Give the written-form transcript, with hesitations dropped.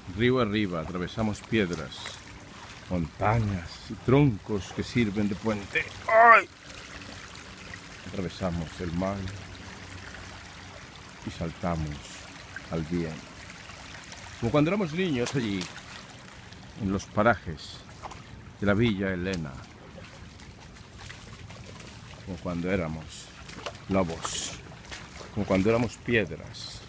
Río arriba atravesamos piedras, montañas y troncos que sirven de puente. ¡Ay! Atravesamos el mar y saltamos al bien. Como cuando éramos niños allí, en los parajes de la Villa Elena. Como cuando éramos lobos, como cuando éramos piedras.